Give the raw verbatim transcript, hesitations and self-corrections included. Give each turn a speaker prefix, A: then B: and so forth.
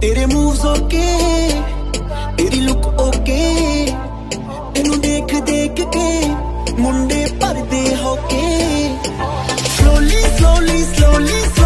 A: तेरे moves okay, तेरी look okay, तेनू देख देख के मुंडे भरदे होके। Slowly slowly slowly